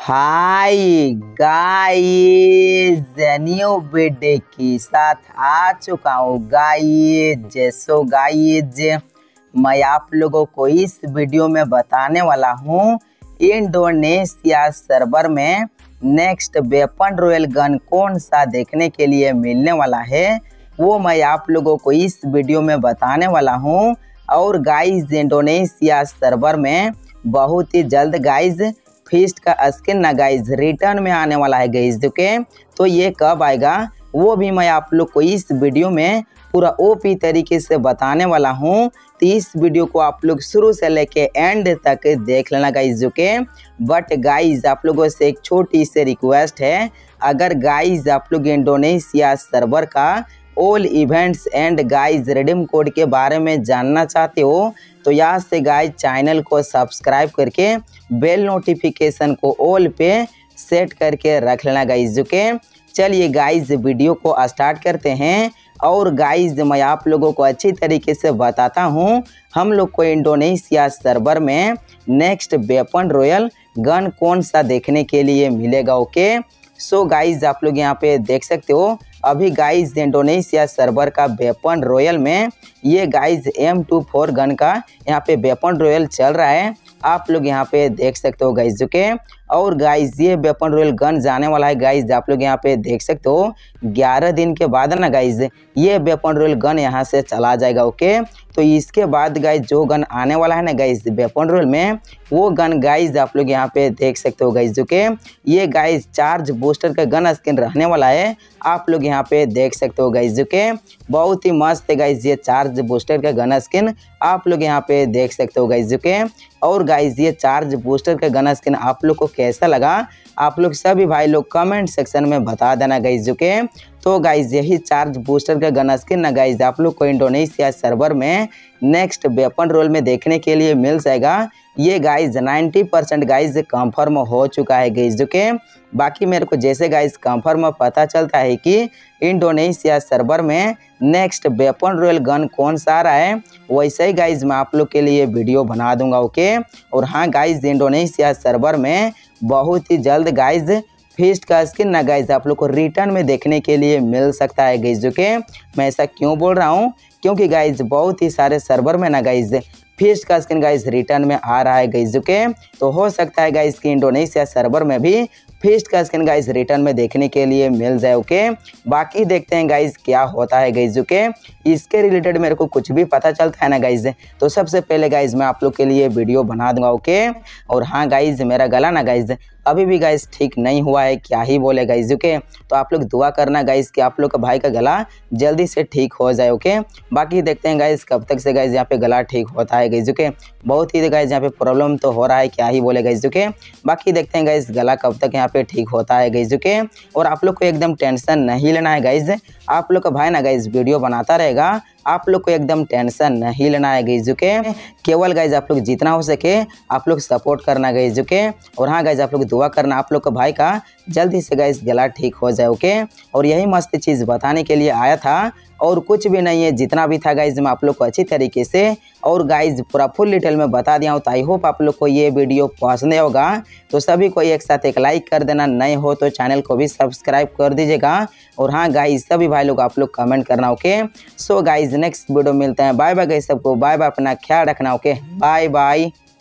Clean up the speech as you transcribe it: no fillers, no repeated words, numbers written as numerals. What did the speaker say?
Hi guys, new video के साथ आ चुका हूँ गाइस। मैं आप लोगों को इस वीडियो में बताने वाला हूँ इंडोनेशिया सर्वर में नेक्स्ट वेपन रॉयल गन कौन सा देखने के लिए मिलने वाला है, वो मैं आप लोगों को इस वीडियो में बताने वाला हूँ। और गाइस, इंडोनेशिया सर्वर में बहुत ही जल्द गाइस फीस्ट का स्किन ना गाइस रिटर्न में आने वाला है गाइस। तो ये कब आएगा वो भी मैं आप लोग को इस वीडियो में पूरा ओपी तरीके से बताने वाला हूँ। तो इस वीडियो को आप लोग शुरू से लेके एंड तक देख लेना गाइस। बट गाइस, आप लोगों से एक छोटी सी रिक्वेस्ट है, अगर गाइस आप लोग इंडोनेशिया सर्वर का all events and guys redeem code के बारे में जानना चाहते हो तो यहाँ से गाइस चैनल को सब्सक्राइब करके बेल नोटिफिकेशन को ऑल पे सेट करके रख लेना गाइस। चलिए गाइस वीडियो को स्टार्ट करते हैं। और गाइस, मैं आप लोगों को अच्छी तरीके से बताता हूँ हम लोग को इंडोनेशिया सर्वर में नेक्स्ट वेपन रॉयल गन कौन सा देखने के लिए मिलेगा। सो गाइस, आप लोग यहाँ पे देख सकते हो अभी गाइस इंडोनेशिया सर्वर का वेपन रॉयल में ये गाइस M24 गन का यहाँ पे वेपन रॉयल चल रहा है, आप लोग यहाँ पे देख सकते हो गाइस। और गाइस ये वेपन रॉयल गन जाने वाला है गाइस, आप लोग यहाँ पे देख सकते हो 11 दिन के बाद ना गाइस ये वेपन रॉयल गन यहाँ से चला जाएगा। तो इसके बाद गाइस जो गन आने वाला है ना गाइस वेपन रॉयल में, वो गन गाइस आप लोग यहाँ पे देख सकते हो गाइस। ये गाइस चार्ज बूस्टर का गन स्किन रहने वाला है, आप लोग यहाँ पे देख सकते हो गाइस। बहुत ही मस्त है गाइस ये चार्ज बूस्टर का गन स्किन, आप लोग यहाँ पे देख सकते हो गाइस। और गाइस ये चार्ज बूस्टर का गन स्किन आप लोग को कैसा लगा, आप लोग सभी भाई लोग कमेंट सेक्शन में बता देना गाइस। तो गाइस यही चार्ज बूस्टर का गन स्किन ना गाइस आप लोग को इंडोनेशिया सर्वर में नेक्स्ट वेपन रोल में देखने के लिए मिल जाएगा। ये गाइस 90% गाइस कंफर्म हो चुका है गाइस। बाकी मेरे को जैसे गाइस कंफर्म पता चलता है कि इंडोनेशिया सर्वर में नेक्स्ट वेपन रॉयल गन कौन सा आ रहा है, वैसे ही गाइस मैं आप लोग के लिए वीडियो बना दूंगा। और हाँ गाइस, इंडोनेशिया सर्वर में बहुत ही जल्द गाइस फीस्ट का स्किन ना गाइस आप लोग को रिटर्न में देखने के लिए मिल सकता है गाइस। मैं ऐसा क्यों बोल रहा हूँ, क्योंकि गाइस बहुत ही सारे सर्वर में ना गाइस फीस्ट का स्किन गाइस रिटर्न में आ रहा है गाइस। तो हो सकता है गाइस कि इंडोनेशिया सर्वर में भी फीस्ट का स्किन गाइस रिटर्न में देखने के लिए मिल जाए। बाकी देखते हैं गाइस क्या होता है गाइस। इसके रिलेटेड मेरे को कुछ भी पता चलता है ना गाइस तो सबसे पहले गाइस मैं आप लोग के लिए वीडियो बना दूंगा। और हाँ गाइस, मेरा गला ना गाइस अभी भी गाइस ठीक नहीं हुआ है, क्या ही बोले गाइस। तो आप लोग दुआ करना गाइस कि आप लोग का भाई का गला जल्दी से ठीक हो जाए। बाकी देखते हैं गाइस कब तक से गाइस यहाँ पे गला ठीक होता है गाइस। बहुत ही गाइस यहाँ पे प्रॉब्लम तो हो रहा है, क्या ही बोले गाइस। बाकी देखते हैं गाइस गला कब तक यहाँ पे ठीक होता है गाइस। और आप लोग को एकदम टेंशन नहीं लेना है गाइस, आप लोग का भाई ना गाइस वीडियो बनाता रहेगा, आप लोग को एकदम टेंशन नहीं लेना है गाइस। केवल गाइस आप लोग जितना हो सके आप लोग सपोर्ट करना गाइस। और हाँ गाइस, आप लोग दुआ करना आप लोग का भाई का जल्दी से गाइस गला ठीक हो जाए। और यही मस्त चीज़ बताने के लिए आया था, और कुछ भी नहीं है, जितना भी था गाइस मैं आप लोग को अच्छी तरीके से और गाइस पूरा फुल डिटेल में बता दिया हूँ। तो आई होप आप लोग को ये वीडियो पसंद होगा, तो सभी को एक साथ एक लाइक कर देना, नए हो तो चैनल को भी सब्सक्राइब कर दीजिएगा। और हाँ गाइस, सभी भाई लोग आप लोग कमेंट करना। सो गाइस नेक्स्ट वीडियो मिलते हैं, बाय बाय गाइस सबको, बाय बाय, अपना ख्याल रखना। Bye bye.